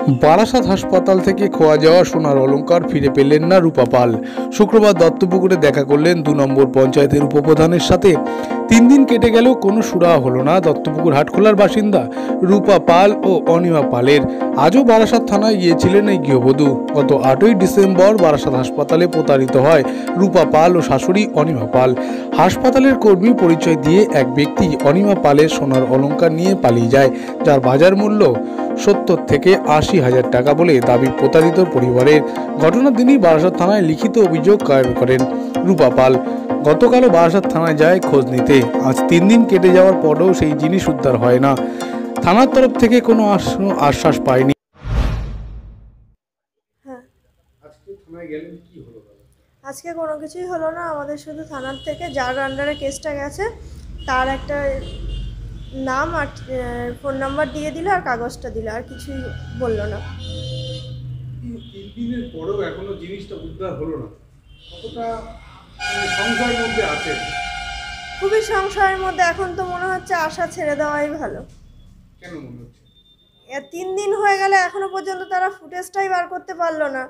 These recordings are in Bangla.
বারাসাত হাসপাতাল থেকে খোয়া যাওয়া সোনার অলংকার ফিরে পেলেন না রূপা পাল। শুক্রবার দত্তপুকুরে দেখা করলেন ২ নম্বর পঞ্চায়েতের উপপ্রধানের সাথে। ৩ দিন কেটে গেলেও কোনো সুরাহা হলো না দত্তপুকুর হাটখোলার বাসিন্দা রূপা পাল ও অনিমা পালের। আজও বারাসাত থানায় গিয়েছিলেন এই গৃহবধূ। গত ৮ই ডিসেম্বর বারাসাত হাসপাতালে প্রতারিত হয় রূপা পাল ও শাশুড়ি অনিমা পাল। হাসপাতালের কর্মী পরিচয় দিয়ে এক ব্যক্তি অনিমা পালের সোনার অলংকার নিয়ে পালিয়ে যায়, যার বাজার মূল্য ৭০ থেকে ৮০,০০০ টাকা বলে দাবি প্রতারিত পরিবারের। ঘটনার দিনই বারাসাত থানায় লিখিত অভিযোগ দায়ের করেন রূপা পাল। গতকালও বারাসাত থানায় যায় খোঁজ নিতে। আজ ৩ দিন কেটে যাওয়ার পরেও সেই জিনিস উদ্ধার হয় না। থানার তরফ থেকে কোনো আশ্বাস পায়নি। আজকে কোনো কিছুই হলো না। আমাদের শুধু থানার থেকে যার আন্ডারে কেসটা গেছে তার একটা নাম আর ফোন নাম্বার দিয়ে দিল আর কাগজটা দিল, আর কিছুই বললো না। ৩ দিনের পরেও এখনো জিনিসটা উদ্ধার হলো না, কতটা সংশয়ের মধ্যে আছে? খুবই সংশয়ের মধ্যে। এখন তো মনে হচ্ছে আশা ছেড়ে দেওয়াই ভালো। কেন মনে হচ্ছে? ৩ দিন হয়ে গেলে এখনো পর্যন্ত তারা ফুটেজটাই বার করতে পারলো না।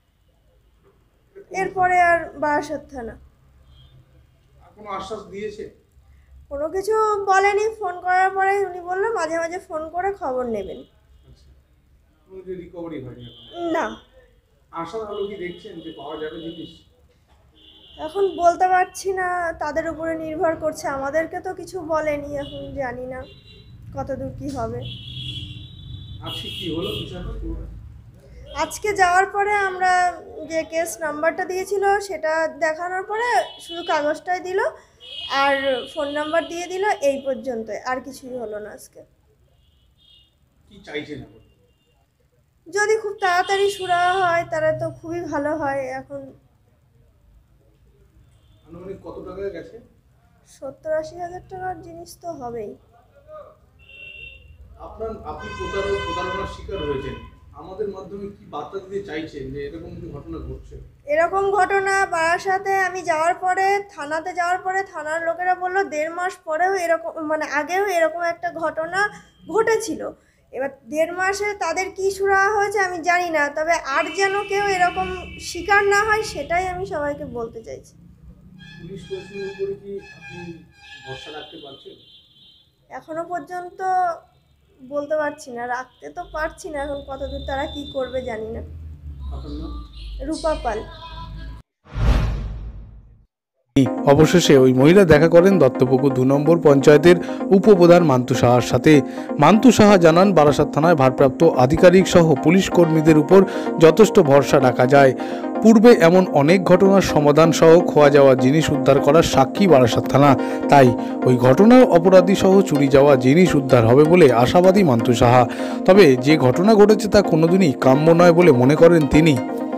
এরপরে আর বারাসাত থানা কোনো আশ্বাস দিয়েছে? কোনো কিছু বলেনি। ফোন করার পরে উনি বললো মাঝে মাঝে ফোন করে খবর নেবেন। রিকভারি হয়নি না। আশা হলো কি দেখছেন যে পাওয়া যাবে জিনিস? এখন বলতে পারছি না, তাদের উপরে নির্ভর করছে। আমাদেরকে তো কিছু বলেনি, এখন জানি না কতদূর কি হবে। আজকে কি হলো বিষয়টা? আজকে যাওয়ার পরে আমরা যে কেস নাম্বারটা দিয়েছিল সেটা দেখানোর পরে শুধু কাগজটাই দিল আর ফোন নাম্বার দিয়ে দিল, এই পর্যন্ত। আর কিছুই হলো না আজকে। কি চাইছেন এখন? যদি খুব তাড়াতাড়ি সুরাহা হয় তাহলে তো খুবই ভালো হয়। এখন আনুমানিক কত টাকা গেছে? ৭০-৮০,০০০ টাকার জিনিস তো হবেই। আপনি প্রতারণার শিকার হয়েছেন, আমাদের মাধ্যমে কি বার্তা দিতে চাইছেন যে এরকম কি ঘটনা ঘটছে? এরকম ঘটনা বারাসাতে আমি যাওয়ার পরে, থানাতে যাওয়ার পরে থানার লোকেরা বললো ১.৫ মাস পরেও এরকম, মানে আগেও এরকম একটা ঘটনা ঘটেছিল। এবার ১.৫ মাসে তাদের কি সুরাহা হয়েছে আমি জানি না, তবে আর যেন কেউ এরকম শিকার না হয় সেটাই আমি সবাইকে বলতে চাইছি। পুলিশ প্রশাসনের উপরে কি আপনি ভরসা রাখতে পারছেন? এখনো পর্যন্ত বলতে পারছি না, রাখতে তো পারছি না। এখন কতদূর তারা কি করবে জানি না। রূপা পাল। অবশেষে ওই মহিলা দেখা করেন দত্তপুকুর ২ নম্বর পঞ্চায়েতের উপপ্রধান মান্তু সাহার সাথে। মান্তু সাহা জানান, বারাসাত থানায় ভারপ্রাপ্ত আধিকারিক সহ পুলিশ কর্মীদের উপর যথেষ্ট ভরসা রাখা যায়। পূর্বে এমন অনেক ঘটনার সমাধান সহ খোয়া যাওয়া জিনিস উদ্ধার করার সাক্ষী বারাসাত থানা। তাই ওই ঘটনার অপরাধী সহ চুরি যাওয়া জিনিস উদ্ধার হবে বলে আশাবাদী মান্তু সাহা। তবে যে ঘটনা ঘটেছে তা কোনোদিনই কাম্য নয় বলে মনে করেন তিনি।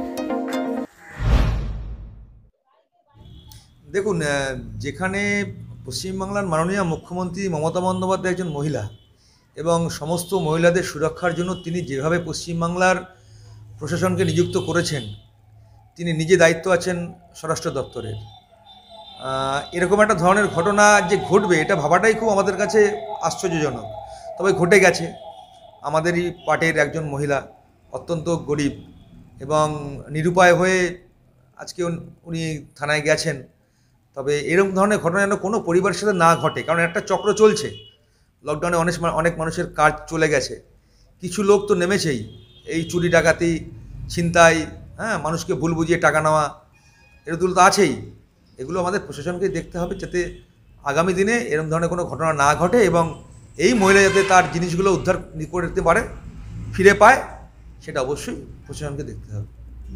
দেখুন, যেখানে পশ্চিমবাংলার মাননীয় মুখ্যমন্ত্রী মমতা বন্দ্যোপাধ্যায় একজন মহিলা এবং সমস্ত মহিলাদের সুরক্ষার জন্য তিনি যেভাবে পশ্চিমবাংলার প্রশাসনকে নিযুক্ত করেছেন, তিনি নিজে দায়িত্ব আছেন স্বরাষ্ট্র দপ্তরের। এরকম একটা ধরনের ঘটনা যে ঘটবে এটা ভাবাটাই খুব আমাদের কাছে আশ্চর্যজনক। তবে ঘটে গেছে। আমাদেরই পার্টির একজন মহিলা, অত্যন্ত গরিব এবং নিরুপায় হয়ে আজকে উনি থানায় গেছেন। তবে এরকম ধরনের ঘটনা যেন কোনো পরিবারের সাথে না ঘটে, কারণ একটা চক্র চলছে। লকডাউনে অনেক মানুষের কাজ চলে গেছে, কিছু লোক তো নেমেছেই এই চুরি ডাকাতি ছিনতাই, মানুষকে ভুল বুঝিয়ে টাকা নেওয়া, এগুলো তো আছেই। এগুলো আমাদের প্রশাসনকে দেখতে হবে যাতে আগামী দিনে এরকম ধরনের কোনো ঘটনা না ঘটে এবং এই মহিলা যাতে তার জিনিসগুলো উদ্ধার করতে পারে, ফিরে পায়, সেটা অবশ্যই প্রশাসনকে দেখতে হবে।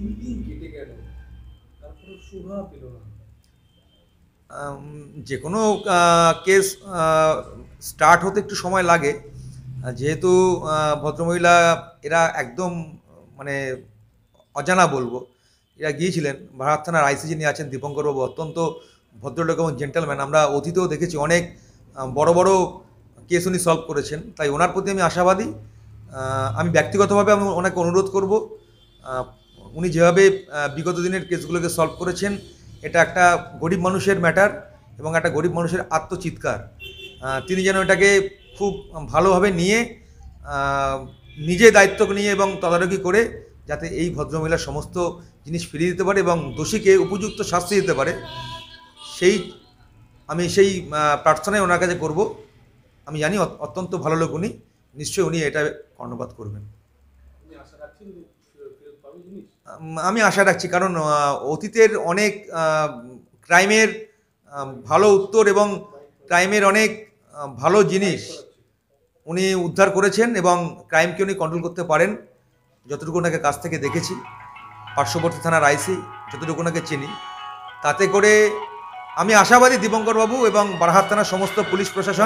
যে কোনো কেস স্টার্ট হতে একটু সময় লাগে, যেহেতু ভদ্রমহিলা এরা একদম মানে অজানা বলবো। এরা গিয়েছিলেন, ভারত থানার আইসি যিনি আছেন দীপঙ্করবাবু অত্যন্ত ভদ্রলোক এবং জেন্টেলম্যান। আমরা অতীতেও দেখেছি অনেক বড় বড় কেস উনি সলভ করেছেন, তাই ওনার প্রতি আমি আশাবাদী। আমি ব্যক্তিগতভাবে আমি ওনাকে অনুরোধ করব, উনি যেভাবে বিগত দিনের কেসগুলোকে সলভ করেছেন, এটা একটা গরিব মানুষের ম্যাটার এবং একটা গরিব মানুষের আত্মচিৎকার। তিনি যেন এটাকে খুব ভালোভাবে নিয়ে নিজে দায়িত্ব নিয়ে এবং তদারকি করে যাতে এই ভদ্রমহিলার সমস্ত জিনিস ফিরিয়ে দিতে পারে এবং দোষীকে উপযুক্ত শাস্তি দিতে পারে, আমি সেই প্রার্থনাই ওনার কাছে করব। আমি জানি অত্যন্ত ভালো লোক উনি, নিশ্চয়ই উনি এটা কর্ণপাত করবেন। আমি আশা রাখছি, কারণ অতীতের অনেক ক্রাইমের ভালো উত্তর এবং ক্রাইমের অনেক ভালো জিনিস উনি উদ্ধার করেছেন এবং ক্রাইমকে উনি কন্ট্রোল করতে পারেন। যতটুকু ওনাকে কাছ থেকে দেখেছি, পার্শ্ববর্তী থানার আইসি, যতটুকু ওনাকে চিনি, তাতে করে আমি আশাবাদী দীপঙ্করবাবু এবং বারাহাত থানার সমস্ত পুলিশ প্রশাসন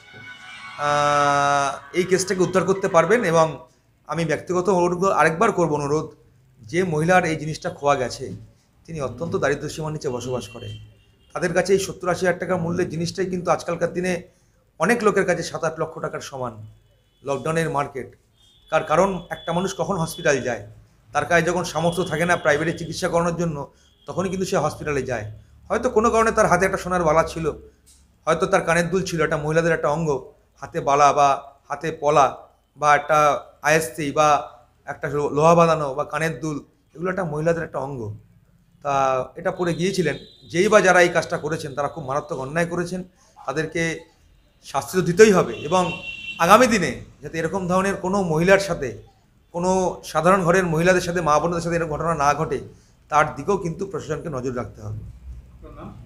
এই কেসটাকে উদ্ধার করতে পারবেন। এবং আমি ব্যক্তিগত আরেকবার করব অনুরোধ, যে মহিলার এই জিনিসটা খোয়া গেছে তিনি অত্যন্ত দারিদ্র্য সীমার নিচে বসবাস করে। তাদের কাছে এই 70-80 হাজার টাকা মূল্যের জিনিসটাই কিন্তু আজকালকার দিনে অনেক লোকের কাছে 7-8 লক্ষ টাকার সমান। লকডাউনের মার্কেট, কারণ একটা মানুষ কখন হসপিটাল যায়, তার কাছে যখন সামর্থ্য থাকে না প্রাইভেটে চিকিৎসা করানোর জন্য, তখনই কিন্তু সে হসপিটালে যায়। হয়তো কোনো কারণে তার হাতে একটা সোনার বালা ছিল, হয়তো তার কানের দুল ছিল, একটা মহিলাদের একটা অঙ্গ, হাতে বালা বা হাতে পলা বা একটা আয়েস্তি বা একটা লোহা বাঁধানো বা কানের দুল, এগুলো একটা মহিলাদের একটা অঙ্গ। তা এটা পরে গিয়েছিলেন। যেই বা যারা এই কাজটা করেছেন তারা খুব মারাত্মক অন্যায় করেছেন, তাদেরকে শাস্তি তো দিতেই হবে। এবং আগামী দিনে যাতে এরকম ধরনের কোনো মহিলার সাথে, কোনো সাধারণ ঘরের মহিলাদের সাথে, মা বোনদের সাথে এরকম ঘটনা না ঘটে, তার দিকেও কিন্তু প্রশাসনকে নজর রাখতে হবে।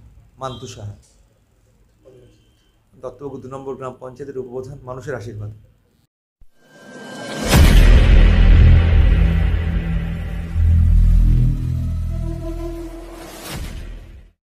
মান্তু সাহা, দত্তবাবু 2 নম্বর গ্রাম পঞ্চায়েতের উপপ্রধান, মানুষের আশীর্বাদ।